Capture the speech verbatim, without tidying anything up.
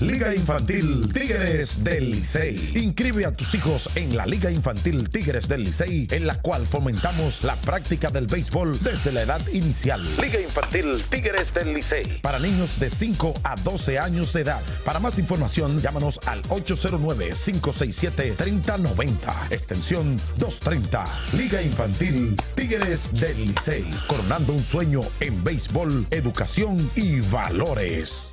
Liga Infantil Tigres del Licey. Inscribe a tus hijos en la Liga Infantil Tigres del Licey, en la cual fomentamos la práctica del béisbol desde la edad inicial. Liga Infantil Tigres del Licey, para niños de cinco a doce años de edad. Para más información, llámanos al ocho cero nueve, cinco seis siete, tres cero nueve cero, extensión doscientos treinta. Liga Infantil Tigres del Licey, coronando un sueño en béisbol, educación y valores.